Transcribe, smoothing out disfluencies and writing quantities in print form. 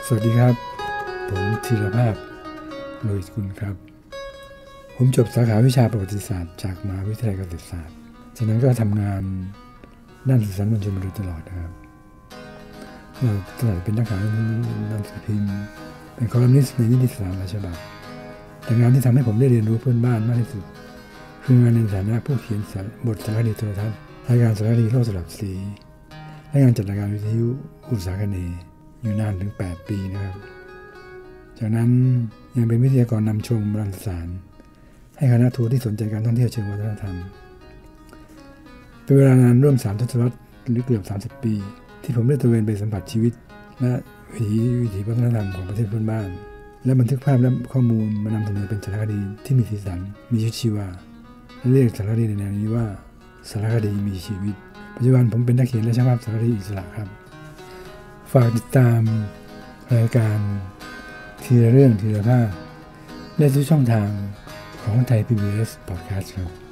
สวัสดีครับผมธีรภาพโลหิตกุลครับผมจบสาขาวิชาประวัติศาสตร์จากมหาวิทยาลัยเกษตรศาสตร์จากนั้นก็ทำงานด้านสื่อสารมวลชนมาโดยตลอดนะครับเราตลอดเป็นนักข่าวหนังสือพิมพ์เป็นคอลัมนิสต์ในนิตยสารหลายฉบับแต่งานที่ทำให้ผมได้เรียนรู้เพื่อนบ้านมากที่สุดคืองานในฐานะผู้เขียนบทสารคดีโทรทัศน์รายการสารคดีโลกสลับสีและงานจัดรายการวิทยุอุตสาหกรรมอยู่นานถึง8 ปีนะครับจากนั้นยังเป็นวิทยากรนำชมโบราณสถานให้คณะทัวร์ที่สนใจการท่องเที่ยวเชิงวัฒนธรรมเป็นเวลานานร่วม3 ทศวรรษหรือเกือบ30 ปีที่ผมได้ตระเวนไปสัมผัสชีวิตและวิถีวัฒนธรรมของประเทศเพื่อนบ้านและบันทึกภาพและข้อมูลมานำเสนอเป็นสารคดีที่มีสีสันมีชีวิตชีวาและเรียกสารคดีในแนวนี้ว่าสารคดีมีชีวิตปัจจุบันผมเป็นนักเขียนและช่างภาพสารคดีอิสระครับฝากติดตามรายการทีละเรื่องทีละภาพได้ทุกช่องทางของไทย PBS Podcast ครับ